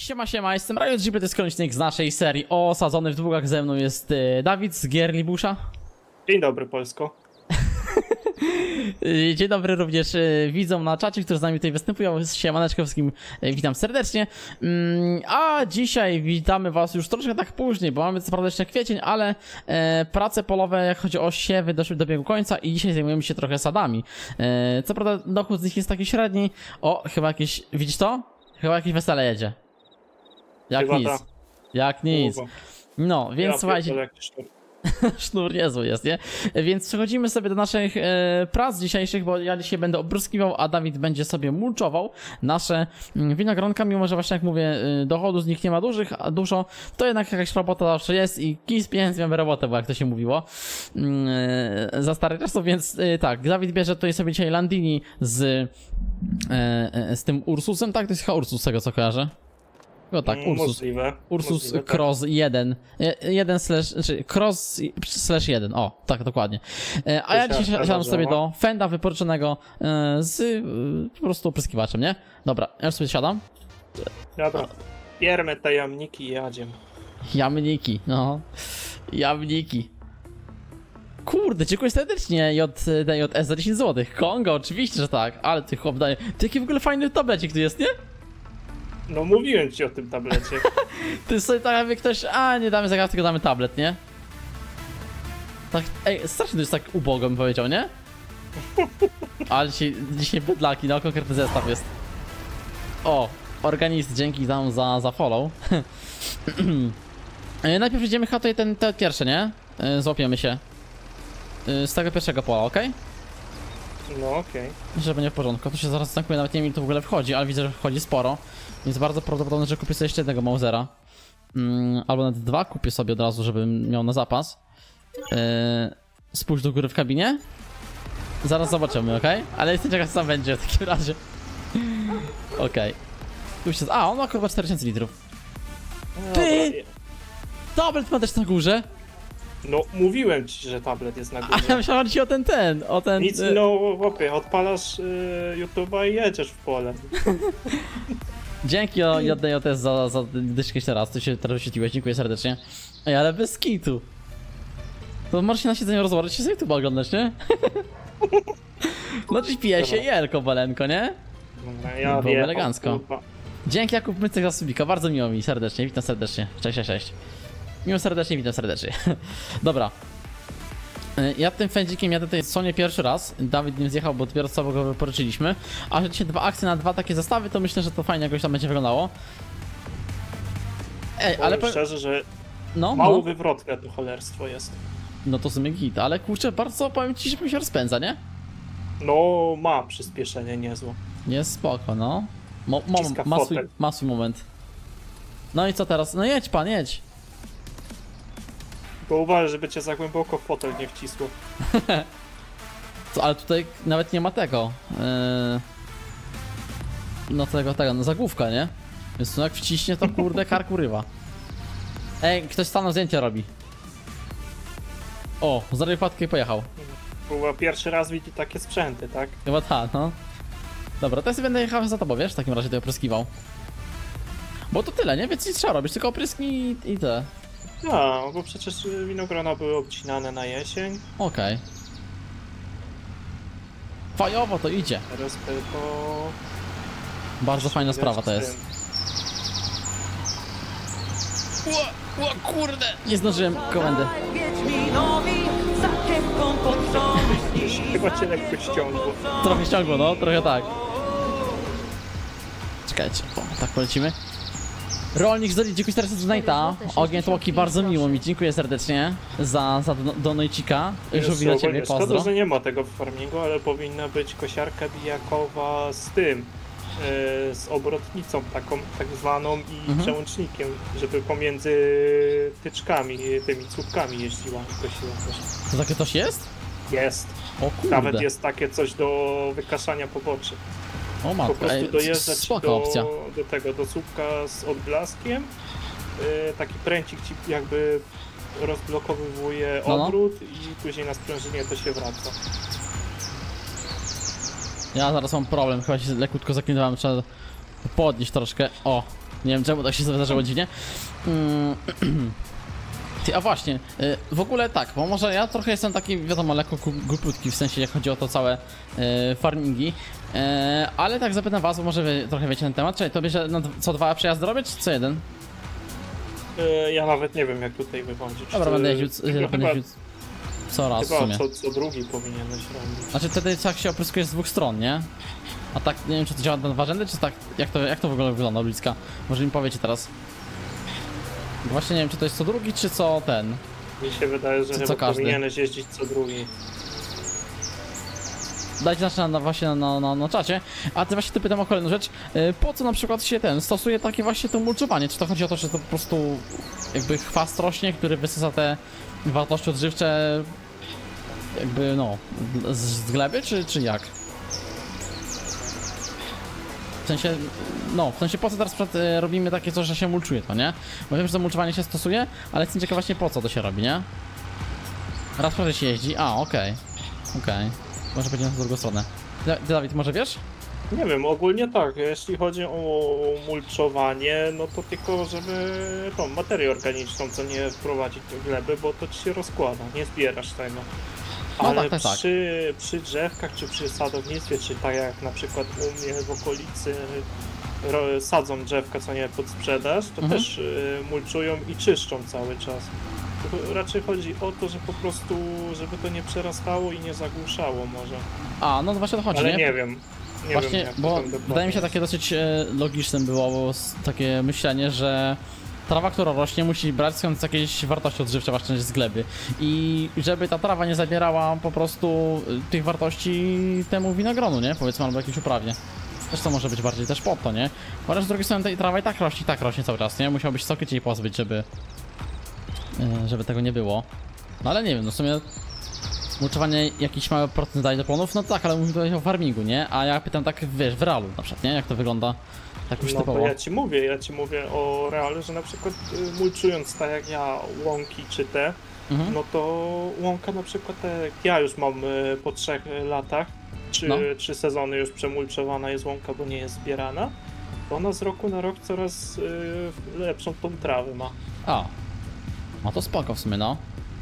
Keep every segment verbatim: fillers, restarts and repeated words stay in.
Siema, siema, jestem Riot G P, to jest kolejny odcinek z naszej serii osadzony w długach. Ze mną jest y, Dawid z gier Libusza. Dzień dobry, Polsko. Dzień dobry również y, widzom na czacie, którzy z nami tutaj występują. Siemaneczko wszystkim, y, witam serdecznie. Ym, a dzisiaj witamy was już troszkę tak później, bo mamy co prawda jeszcze kwiecień, ale y, prace polowe, jak chodzi o siewy, doszły do biegu końca i dzisiaj zajmujemy się trochę sadami. Y, co prawda dochód z nich jest taki średni. O, chyba jakieś, widzisz to? Chyba jakieś wesele jedzie. Jak Chyba nic. ta. Jak nic. Uwa. No, więc Ja słuchajcie, pierdolę, jak sznur. sznur niezły jest, nie? Więc przechodzimy sobie do naszych e, prac dzisiejszych, bo ja dzisiaj będę opryskiwał, a Dawid będzie sobie mulczował nasze mm, winogronka, mimo że właśnie jak mówię, e, dochodu z nich nie ma dużych, a dużo, to jednak jakaś robota zawsze jest i kij z pieniędzy mamy robotę, bo jak to się mówiło mm, e, za starych czasów, więc e, tak, Dawid bierze tutaj sobie dzisiaj Landini z, e, e, z tym Ursusem, tak? To jest chyba Ursus, z tego co kojarzę. No tak, Ursus. Możliwe. Ursus Możliwe, tak. Cross jeden. jeden slash, znaczy Cross slash jeden. O, tak dokładnie. E, A ja To się dzisiaj siadam sobie zdarzało. do Fenda wypożyczonego e, z e, po prostu opryskiwaczem, nie? Dobra, ja już sobie siadam. Dobra. Bierzmy te jamniki i jadziem. Jamniki, no. Jamniki. Kurde, dziękuję serdecznie J D J S za dziesięć złotych. Kongo, oczywiście, że tak. Ale ty chłop daje. Ty jaki w ogóle fajny tablecik tu jest, nie? No mówiłem ci o tym tablecie. Ty sobie tak jakby ktoś, a nie damy zagadki, tylko damy tablet, nie? Tak, ej, strasznie to jest tak ubogo, bym powiedział, nie? Ale dzisiaj, dzisiaj bydlaki, no konkretny zestaw jest. O, organist, dzięki tam za, za follow. E, Najpierw idziemy chyba tutaj ten, te pierwsze, nie? E, Złapiemy się. E, Z tego pierwszego pola, ok? No okej. Myślę, że będzie w porządku. To się zaraz znakuję, nawet nie wiem, ile to w ogóle wchodzi, ale widzę, że wchodzi sporo. Więc bardzo prawdopodobne, że kupię sobie jeszcze jednego Mausera. Mm, albo nawet dwa kupię sobie od razu, żebym miał na zapas. Yy, spójrz do góry w kabinie. Zaraz zobaczymy, ok? Ale jestem ciekaw, co tam będzie w takim razie. Ok. Tu się... A, on ma chyba cztery tysiące litrów. No Ty! dobra. Tablet ma też na górze. No mówiłem ci, że tablet jest na A ja górze. myślałem ci o ten, ten, o ten... Nic, y, no chłopie, odpalasz y, YouTube'a i jedziesz w pole. Dzięki o J D J S za, za dyszkę jeszcze raz, ty się teraz wyświetliłeś, dziękuję serdecznie. Ej, ale bez kitu. To możesz się na siedzeniu rozłożyć, się z YouTube'a oglądać, nie? No dziś pije się jelko, balenko, nie? Dobra, ja Było wiem. elegancko. Dzięki Jakub Mycek za subika, bardzo miło mi, serdecznie, witam serdecznie. Cześć, cześć, cześć. Miło serdecznie, witam serdecznie. Dobra. Ja tym fędzikiem jadę tutaj Sonię pierwszy raz. Dawid nim zjechał, bo dopiero co go wypożyczyliśmy. A że dzisiaj dwa akcje na dwa takie zestawy, to myślę, że to fajnie jakoś tam będzie wyglądało. Ej, ale Ale powiem... szczerze, że No, mało no, wywrotne to cholerstwo jest. no to sobie git, ale kurczę, bardzo powiem ci, że mi się rozpędza, nie? No ma przyspieszenie niezłe. Nie, spoko, no. Mo, mo, Wciska ma, swój, fotel. ma swój moment. No i co teraz? No jedź pan, jedź. Bo uważaj, żeby cię za głęboko w fotel nie wcisło. Co, ale tutaj nawet nie ma tego. Yy... No tego, tego, no zagłówka, nie? Więc no jak wciśnie, to kurde karku rywa. Ej, ktoś stanął zdjęcie robi. O, zrobił wpadkę i pojechał. Chyba pierwszy raz widzi takie sprzęty, tak? Chyba ta, no. Dobra, to ja sobie będę jechał za tobą, wiesz? W takim razie to opryskiwał. Bo to tyle, nie? Więc nic trzeba robić, tylko opryski i, i te. No, bo przecież winogrona były obcinane na jesień. Okej. Okay. Fajowo to idzie. Teraz tylko... Bardzo fajna sprawa to z jest. tym. Ło, ło, kurde! Nie zdążyłem komendy. Chyba cię lekko ściągło. Trochę ściągło, no, trochę tak. Czekajcie, o, tak polecimy. Rolnik z Doli, dziękuję serdecznie za Nate'a. Ogień tłoki, bardzo miło mi, dziękuję serdecznie za, za do, donojcika. Żółwi na ciebie, Szkoda, pozdro. że nie ma tego w farmingu, ale powinna być kosiarka bijakowa z tym, yy, z obrotnicą taką tak zwaną i Mhm. przełącznikiem, żeby pomiędzy tyczkami, tymi słupkami jeździła i kosiła też. To takie coś jest? Jest. O kurde. Nawet jest takie coś do wykaszania poboczy. O Po matko, prostu ej, dojeżdżać spoko do, opcja. do tego, do słupka z odblaskiem. Yy, taki pręcik ci jakby rozblokowywuje No, no. obrót i później na sprężynie to się wraca. Ja zaraz mam problem, chyba się lekutko zaklinowałem, trzeba podnieść troszkę. O, Nie wiem czemu tak się wydarzyło dziwnie. Mm. Ty, a właśnie, y, w ogóle tak, bo może ja trochę jestem taki, wiadomo, lekko głupiutki w sensie, jak chodzi o to całe y, farmingi, y, ale tak zapytam was, bo może wy trochę wiecie na ten temat, czyli to bierze no, co dwa przejazdy robić, czy co jeden? Yy, ja nawet nie wiem, jak tutaj wychodzić. Dobra, będę jeździł, Chyba, będę jeździł co raz w chyba sumie. co, co drugi powinieneś robić. Znaczy wtedy tak się opryskuje z dwóch stron, nie? A tak, nie wiem, czy to działa na dwa rzędy, czy tak, jak to, jak to w ogóle wygląda, bliska? Może mi powiecie teraz. Bo właśnie nie wiem, czy to jest co drugi, czy co ten. Mi się wydaje, że Co- co chyba każdy? powinieneś jeździć co drugi. Dajcie znać na, na właśnie na, na, na, na czacie. A ty właśnie ty pytam o kolejną rzecz. Yy, po co na przykład się ten stosuje takie właśnie to mulczowanie? Czy to chodzi o to, że to po prostu jakby chwast rośnie, który wysysa te wartości odżywcze jakby no z, z gleby, czy, czy jak? W sensie, no, w sensie po co teraz przed, y, robimy takie coś, że się mulczuje to, nie? Bo wiem, że to mulczowanie się stosuje, ale jestem ciekaw właśnie po co to się robi, nie? Raz prawie się jeździ, a okej, okay. okej, okay. Może będzie na drugą stronę. Ty, ty, Dawid, może wiesz? Nie wiem, ogólnie tak, jeśli chodzi o mulczowanie, no to tylko żeby tą materię organiczną, co nie wprowadzić do gleby, bo to ci się rozkłada, nie zbierasz tego. No Ale tak, tak, przy, przy drzewkach czy przy sadownictwie, czy tak jak na przykład u mnie w okolicy ro, sadzą drzewka, co nie pod sprzedaż, to Mhm. też y, mulczują i czyszczą cały czas. To raczej chodzi o to, że po prostu, żeby to nie przerastało i nie zagłuszało może. A, no to właśnie to chodzi, Ale nie? nie wiem. Nie Właśnie, wiem, jak to bo tam dokładnie wydaje mi się jest. takie dosyć e, logiczne było s- takie myślenie, że trawa, która rośnie, musi brać skądś jakieś wartości odżywcze właśnie z gleby. I żeby ta trawa nie zabierała po prostu y, tych wartości temu winogronu, nie? Powiedzmy, albo jakiejś uprawie. Też to może być bardziej też pod to, nie? Chociaż z drugiej strony tej trawa i tak rośnie, i tak rośnie cały czas, nie? Musiałbyś całkowicie jej pozbyć, żeby... y, żeby tego nie było. No ale nie wiem, no w sumie... Mulczowanie jakiś mały procent daje do plonów, no tak, ale mówimy tutaj o farmingu, nie? A ja pytam tak, wiesz, w realu na przykład, nie? Jak to wygląda tak już No typowo. to ja ci mówię, ja ci mówię o realu, że na przykład y, mulczując tak jak ja łąki czy te, Mhm. no to łąka na przykład tak jak ja już mam y, po trzech y, latach, czy No. trzy sezony już przemulczowana jest łąka, bo nie jest zbierana, to ona z roku na rok coraz y, lepszą tą trawę ma. A. No to spoko w sumie, no.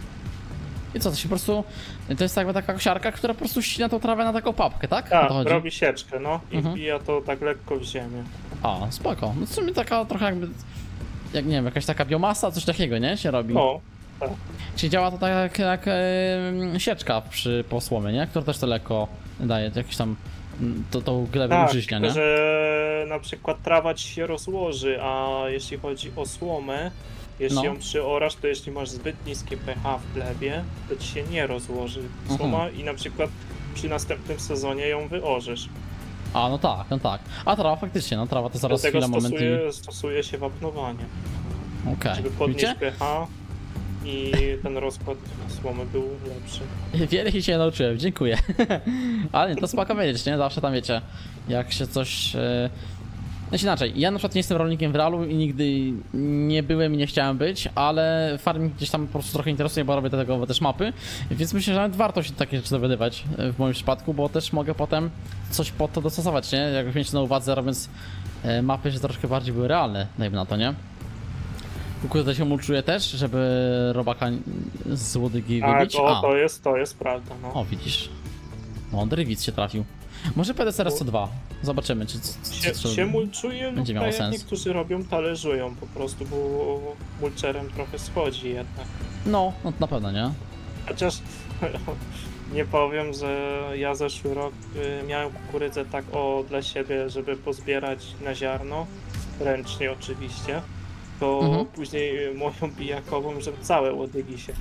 I co, to się po prostu... To jest jakby taka kosiarka, która po prostu ścina tą trawę na taką papkę, tak? O Tak, to chodzi? robi sieczkę, no i Mhm. wbija to tak lekko w ziemię. A, spoko. No w sumie taka trochę jakby... Jak nie wiem, jakaś taka biomasa, coś takiego, nie? Się robi. No, Czyli działa to tak jak, jak e, sieczka przy posłomie, nie? Która też to lekko daje jakiś tam... mm, To, tą glebę tak, użyźnia, tylko nie? że na przykład trawa ci się rozłoży, a jeśli chodzi o słomę, jeśli No. ją przyorasz, to jeśli masz zbyt niskie pH w glebie, to ci się nie rozłoży słoma Mhm. i na przykład przy następnym sezonie ją wyorzesz. A, no tak, no tak. A trawa faktycznie, no trawa to zaraz Dlatego chwila, moment i... stosuje, stosuje się wapnowanie, Okej, żeby podnieść widzicie? pH i ten rozkład słomy był lepszy. Wiele się dzisiaj nauczyłem, dziękuję. Ale nie, to spoko wiedzieć, nie? Zawsze tam wiecie, jak się coś... Yy... Znaczy inaczej, ja na przykład nie jestem rolnikiem w realu i nigdy nie byłem i nie chciałem być, ale farming gdzieś tam po prostu trochę interesuje, bo robię do tego też mapy, więc myślę, że nawet warto się takie rzeczy dowiadywać w moim przypadku, bo też mogę potem coś pod to dostosować, nie? Jak mieć na uwadze, robiąc e, mapy, że troszkę bardziej były realne, dajmy na to, nie? Kukurydzę się mulczuje też, żeby robaka z łodygi Tak, wybić. o, A, to jest, to jest prawda, no. o widzisz. Mądry widz się trafił. Może P D S R S co dwa. Zobaczymy, czy... czy, Się, czy, czy się mulczuje lub będzie tak miało jak sens. niektórzy robią, talerzują po prostu, bo mulczerem trochę schodzi jednak. No, no to na pewno, nie? Chociaż nie powiem, że ja zeszły rok y, miałem kukurydzę tak o dla siebie, żeby pozbierać na ziarno, ręcznie oczywiście, to Mhm. później moją bijakową, że całe łodygi się.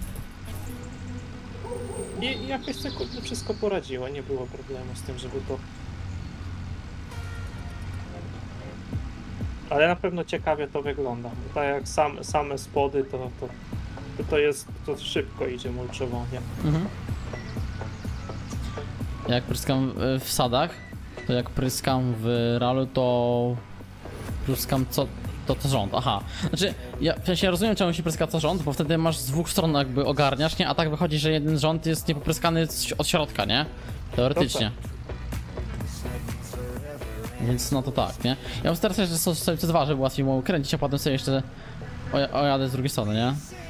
I i jakoś tak kurde wszystko poradziło, nie było problemu z tym, żeby to... Ale na pewno ciekawie to wygląda, bo tak jak sam, same spody, to, to, to, to jest, to szybko idzie mulczowanie. Mhm. Jak pryskam w- w sadach, to jak pryskam w ralu, to pryskam co, to co rząd, aha. Znaczy, ja w sensie rozumiem, czemu się pryska co rząd, bo wtedy masz z dwóch stron jakby ogarniasz, nie? A tak wychodzi, że jeden rząd jest niepopryskany z- od środka, nie? Teoretycznie. Więc no to tak, nie? Ja bym starał się, że sobie C dwa, żeby łatwiej mu kręcić, a potem sobie jeszcze oja- ojadę z drugiej strony, nie?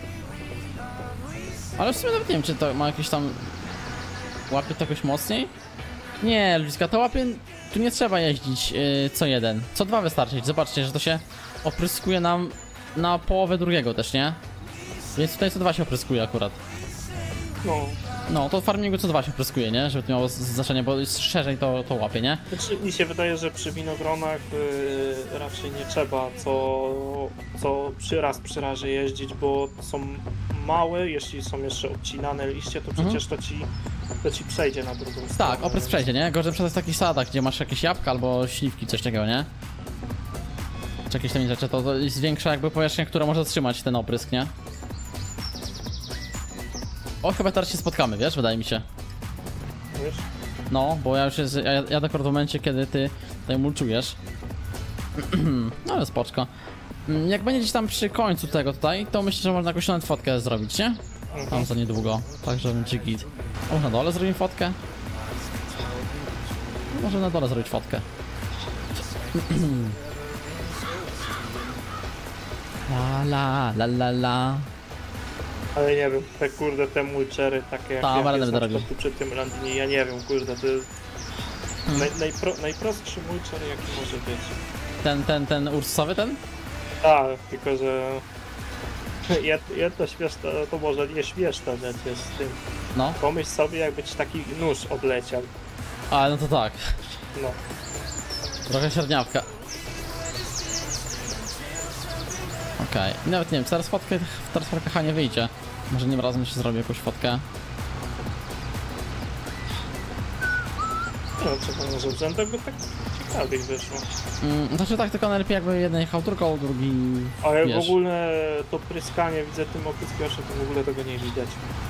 Ale w sumie nawet nie wiem, czy to ma jakieś tam... Łapie to jakoś mocniej? Nie, ludziska, to łapie... Tu nie trzeba jeździć yy, co jeden. Co dwa wystarczy. Zobaczcie, że to się opryskuje nam na połowę drugiego też, nie? Więc tutaj co dwa się opryskuje akurat. No. No, to w farmingu co dwa się opryskuje, nie? Żeby to miało z- znaczenie, bo jest szerzej to, to łapie, nie? Znaczy, mi się wydaje, że przy winogronach yy, raczej nie trzeba co, co przy raz przy razie jeździć, bo są małe, jeśli są jeszcze obcinane liście, to przecież Mhm. to ci to ci przejdzie na drugą stronę. Tak, oprysk przejdzie, nie? Gorzej przez takich sadach, gdzie masz jakieś jabłka albo śliwki, coś takiego, nie? Czy jakieś tam rzeczy, to, to jest większa jakby powierzchnia, która może zatrzymać ten oprysk, nie? O, chyba teraz się spotkamy, wiesz, wydaje mi się. Wiesz? No, bo ja już jest, ja, ja akurat w momencie, kiedy ty tutaj mulczujesz. No ale spoczko. Mm, Jak będzie gdzieś tam przy końcu tego tutaj, to myślę, że można jakąś nawet fotkę zrobić, nie? Tam za niedługo, także będzie git. A może na dole zrobimy fotkę? Może na dole zrobić fotkę. La la la la la. Ale nie wiem, te kurde, te mulczery takie jak, Ta, jak ale jest będę na przykład tu przy tym Landini, ja nie wiem, kurde, to jest Hmm. naj, najpro, najprostszy mulczer jaki może być. Ten, ten, ten ursowy ten? Tak, tylko że jed- jedna śmieszna, to może nie śmieszna rzecz jest z tym. No. Pomyśl sobie, jakby ci taki nóż obleciał. A, no to tak. No. Trochę średniawka. Okej, okay. Nawet nie wiem, teraz fotkę, teraz fotka nie wyjdzie. Może nim razem jeszcze zrobię jakąś fotkę. No, trzeba może z rzędu tak ciekawiej wyszło. Mm, znaczy tak, tylko najlepiej jakby jeden jechał drugą, drugi... Ale wiesz. w ogóle to pryskanie, widzę tym opryskiwaczem, to w ogóle tego nie widać.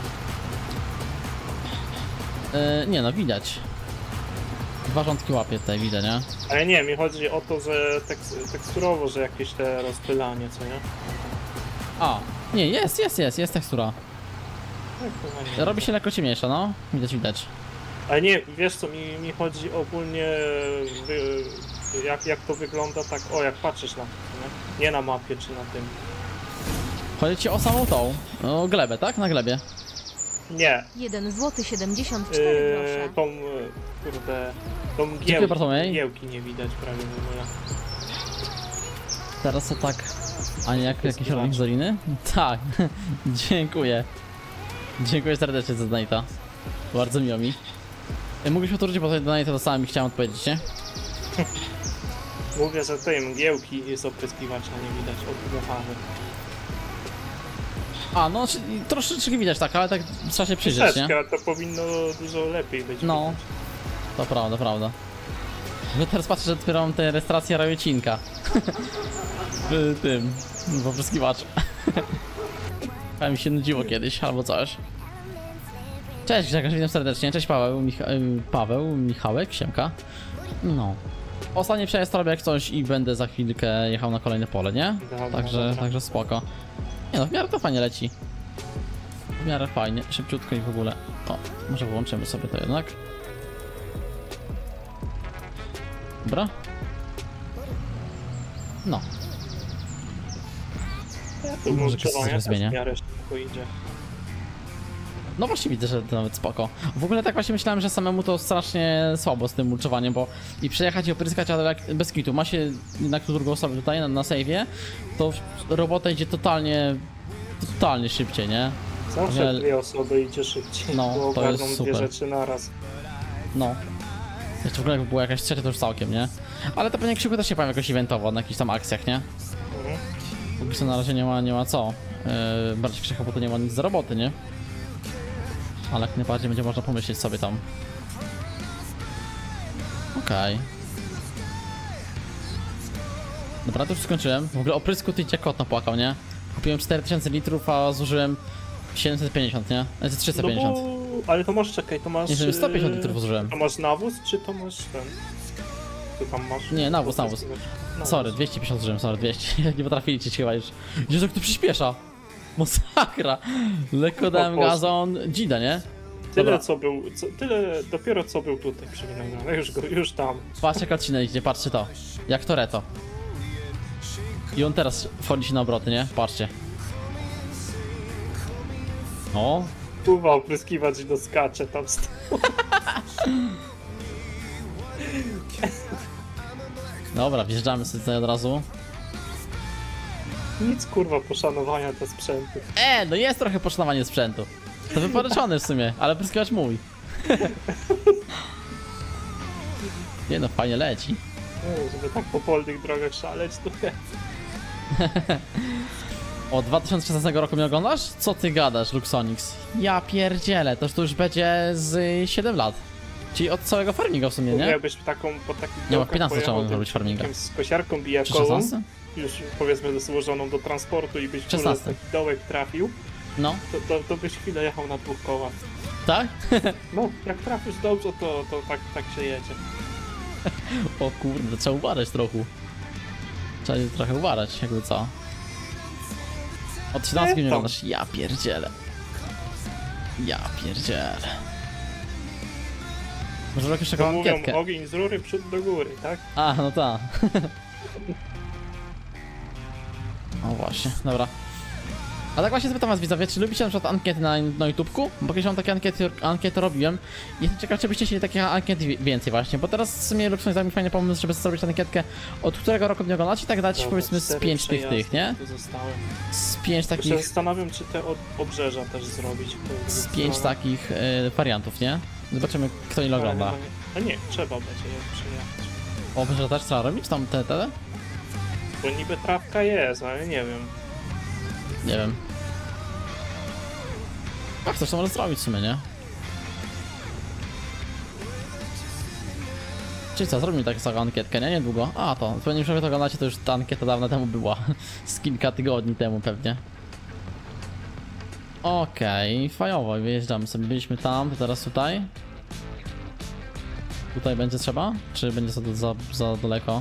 Yy, nie no, widać. Dwa rządki łapie tutaj, widzę, nie? Ale nie, mi chodzi o to, że tekst, teksturowo, że jakieś te rozpylanie, co nie? A, nie, jest, jest, jest, jest tekstura. Tak, chyba nie. Robi się lekko ciemniejsza, no. Widać, widać. Ale nie, wiesz co, mi, mi chodzi ogólnie, wy, jak, jak to wygląda tak, o jak patrzysz na to, nie? Nie na mapie czy na tym. Chodzi ci o samą tą, o glebę, tak? Na glebie. Nie, jeden złoty siedemdziesiąt cztery yy, grosze. tą, yy, kurde, tą Dziękuję giełki, Bartłomiej. giełki nie widać prawie w ogóle. Teraz to tak... A nie jak jakieś rolnik z doliny? Tak, dziękuję. Dziękuję serdecznie za donate'a. Bardzo miło mi. E, Mógłbyś powtórzyć, bo tutaj donate'a dostałem i chciałem odpowiedzieć, nie? Mówię, że tej mgiełki z opryskiwacza nie widać od buchawy. A, no czy- troszeczkę widać tak, ale tak trzeba się przyjrzeć, nie? Troszeczkę, ale to powinno dużo lepiej być. No. To prawda, prawda. Bo teraz patrzę, że dopiero mam tę rejestrację rajocinka. W tym, w opryskiwaczu. A mi się nudziło kiedyś, albo coś. Cześć Grzegorz, witam serdecznie. Cześć Paweł, Micha y, Paweł, Michałek, siemka. No. Ostatni przejazd robię jak coś i będę za chwilkę jechał na kolejne pole, nie? Dobra, Także, dobra. także spoko. Nie no, w miarę to fajnie leci. W miarę fajnie, szybciutko i w ogóle. O, może wyłączymy sobie to jednak. Dobra. No. Ja tu Może mulczowanie coś też zmienia. w miarę szybko idzie. No właśnie widzę, że to nawet spoko. W ogóle tak właśnie myślałem, że samemu to strasznie słabo z tym mulczowaniem, bo i przejechać i opryskać, ale jak bez kitu. Ma się jednak tu drugą osobę tutaj na, na save'ie, to robota idzie totalnie, totalnie szybciej, nie? Zawsze Ale- dwie osoby idzie szybciej, No, bo to ogarną jest dwie super. rzeczy naraz. No. Jeszcze w ogóle jakby była jakaś trzecia, to już całkiem, nie? Ale to pewnie Krzyku też się powiem jakoś eventowo, na jakichś tam akcjach, nie? Mhm. Póki co na razie nie ma, nie ma co. Yy, bardziej Krzyku, bo to nie ma nic do roboty, nie? Ale jak najbardziej będzie można pomyśleć sobie tam. Okej. Dobra, to już skończyłem. W ogóle oprysku ty cię kot napłakał, nie? Kupiłem cztery tysiące litrów, a zużyłem siedemset pięćdziesiąt, nie? Znaczy trzysta No pięćdziesiąt. bo... Ale to masz, czekaj, to masz... Nie wiem, sto pięćdziesiąt yy, litrów zużyłem. To masz nawóz, czy to masz ten... Ty tam masz... Nie, nawóz, nawóz. Nawóz. Sorry, dwieście pięćdziesiąt zużyłem, sorry, dwieście. Nie potrafili cię chyba już. Jezu, jak to przyspiesza! Masakra! Lekko dałem Po prostu. gaza, on dzida, nie? Tyle Dobra. co był, co, tyle dopiero co był tutaj przy Winogronie, już, go, już tam. Patrz jak odcinek idzie, patrzcie to. Jak to reto. I on teraz wchodzi na obroty, nie? Patrzcie. O, Pływa opryskiwać do skacze tam z tyłu. dobra, wjeżdżamy sobie tutaj od razu. Nic kurwa poszanowania te sprzęty. E, no jest trochę poszanowanie sprzętu. To wypożyczony w sumie, ale pryskiwacz mój. Nie no, fajnie leci. No, żeby tak po polnych drogach szaleć, to nie. O, dwa tysiące szesnastego roku mnie oglądasz? Co ty gadasz, Luxonix? Ja pierdzielę, to, to już będzie z siedem lat. Czyli od całego farminga w sumie, nie? Miałbyś taką, po takich Nie, działkach od piętnastu pojechał trzeba tym robić farminga. ciągnikiem z kosiarką Czy bijakową, szesnasty? już powiedzmy złożoną do transportu i byś kurde szesnasty. taki dołek trafił, No, to, to, to byś chwilę jechał na dwóch kołach. tak? No, jak trafisz dobrze, to, to tak, tak się jedzie. O kurde, trzeba uważać trochę. Trzeba się trochę uważać, jakby co. Od trzynastki mnie tam. oglądasz, ja pierdzielę. Ja pierdzielę. Może robisz To taką mówią ankietkę. ogień z rury, przód do góry, tak? A, no tak. O właśnie, dobra. A tak właśnie zapytam was widzowie, czy lubicie na przykład ankiety na, na YouTubku? Bo kiedyś mam takie ankiety, ankiety robiłem i jestem ciekaw, czy byście chcieli takich ankiet wi- więcej właśnie, bo teraz w sumie Luxon dał mi fajny pomysł, żeby zrobić ankietkę, od którego roku mnie oglądacie i tak dać Dobra, powiedzmy z cztery pięć tych tych, nie? przejazdy tu zostały. Z pięć Ja się takich, zastanawiam, czy te od, obrzeża też zrobić. z pięć takich y, wariantów, nie? Zobaczymy kto ile ogląda. A nie, trzeba będzie je przyjechać. O, może też trzeba robić tam te, te? Bo niby trawka jest, ale nie wiem. Nie wiem. A ktoś to może zrobić w sumie, nie? Czyli co, zrobimy taką ankietkę, nie? Niedługo. A to, pewnie już to oglądacie, to już ta ankieta dawno temu była. Z kilka tygodni temu pewnie. Okej, fajowo, wyjeżdżamy sobie. Byliśmy tam, to teraz tutaj. Tutaj będzie trzeba? Czy będzie za, za, za daleko?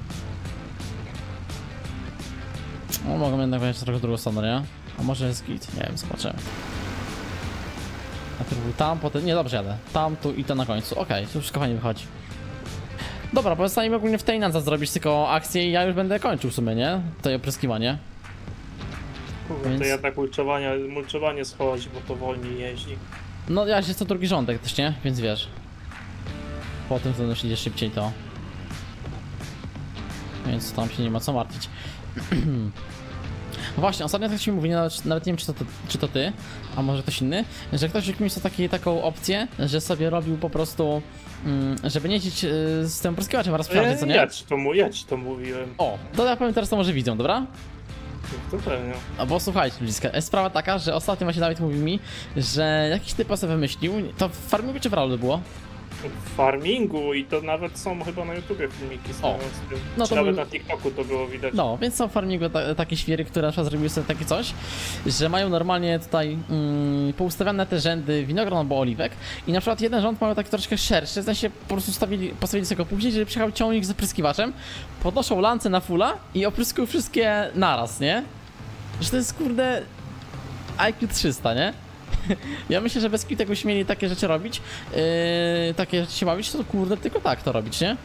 No, mogę jednak wejść trochę w drugą stronę, nie? A może jest git? Nie wiem, zobaczymy. Najpierw był tam, potem... Nie, dobrze jadę. Tam, tu i to na końcu. Okej, okay, tu wszystko fajnie wychodzi. Dobra, pozostanie mi ogólnie w tej nadze zrobić tylko akcję i ja już będę kończył w sumie, nie? To opryskiwanie. Kurde, Więc- to jednak mulczowanie, mulczowanie schodzi, bo to wolniej jeździ. No ja się co drugi rządek też, nie? Więc wiesz. Po tym, co już idzie szybciej, to... Więc tam się nie ma co martwić. Właśnie, ostatnio tak się mówi, nawet, nawet nie wiem czy to, to, czy to ty, a może ktoś inny, że ktoś jakimś ma taki, taką opcję, że sobie robił po prostu, mm, żeby nie jeździć y, z tym pryskiwaczem raz w E, co nie? ja, ci to, mu- ja ci to mówiłem. O, to ja powiem teraz to może widzą, dobra? To pewnie. A bo słuchajcie, ludziska, jest sprawa taka, że ostatnio właśnie Dawid mówił mi, że jakiś typ sobie wymyślił, to w Farmingu czy w Rallu było? W farmingu i to nawet są chyba na YouTubie filmiki z, O, tym, z tym. no Czy to nawet był- na TikToku to było widać. No, więc są w Farmingu ta, takie świry, które na przykład zrobiły sobie takie coś, że mają normalnie tutaj mm, poustawiane te rzędy winogron albo oliwek i na przykład jeden rząd mają taki troszkę szerszy, w sensie po prostu stawili, postawili sobie go później, żeby przyjechał ciągnik z opryskiwaczem, podnoszą lancę na fulla i opryskują wszystkie naraz, nie? Że to jest kurde I Q trzysta, nie? Ja myślę, że bez kitu jakbyśmy mieli takie rzeczy robić, yy, takie rzeczy się bawić, to kurde tylko tak to robić, nie?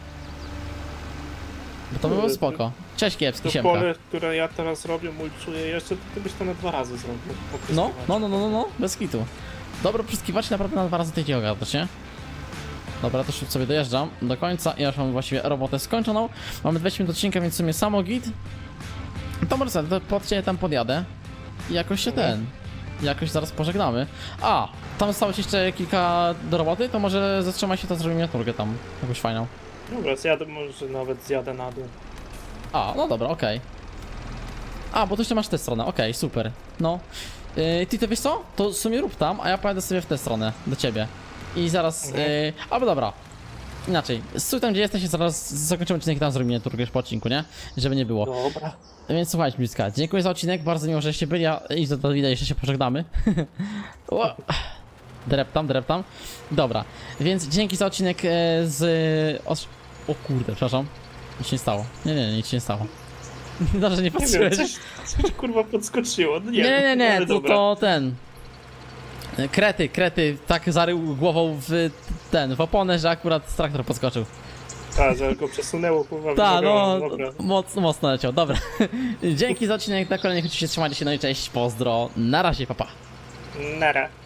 Bo to by było spoko. Cześć kiepski, To siemka. pole, które ja teraz robię, mulczuję jeszcze, to ty byś to na dwa razy zrobił. No, opryskiwać. no, no, no, no, no, bez kitu. Dobro pryskiwacz naprawdę na dwa razy tydzień ogarnąć, nie? Dobra, to już sobie dojeżdżam do końca. Ja już mam właściwie robotę skończoną. Mamy dwadzieścia minut odcinka, więc w sumie samo git. To może sobie, to pod ciebie tam podjadę. I jakoś się ten... Jakoś zaraz pożegnamy. A, tam zostało ci jeszcze kilka do roboty, to może zatrzymaj się, to zrobimy miniaturkę tam. Jakąś fajną. Dobra, zjadę, może nawet zjadę na dół. A, no dobra, okej. A, bo tu jeszcze masz tę stronę, okej, super. No. Yy, ty to wiesz co? To w sumie rób tam, a ja pojadę sobie w tę stronę, do ciebie. I zaraz, Mhm. yy, albo dobra. Inaczej, stój tam gdzie jesteś i zaraz zakończymy odcinek i tam zrobimy miniaturkę już po odcinku, nie? Żeby nie było. Dobra. Więc słuchajcie, bliska, dziękuję za odcinek, bardzo miło, żeście byli, a i za Dawida jeszcze się pożegnamy. O, dreptam, dreptam. Dobra, więc dzięki za odcinek e, z... O, o kurde, przepraszam. Nic się nie stało. Nie, nie, nie, nic się nie stało. Dobrze, nie Nie wiem, patrzyłeś. coś, coś kurwa podskoczyło. No nie, Nie, nie, nie, ale to, dobra. to ten... Krety, krety, tak zarył głową w ten, w oponę, że akurat traktor podskoczył. A, że go przesunęło, kurwa. Tak, no, dobra. mocno, mocno leciał, dobra. Dzięki za odcinek, na kolejnych oczywiście trzymajcie się, no i cześć, pozdro, na razie, papa. Nara.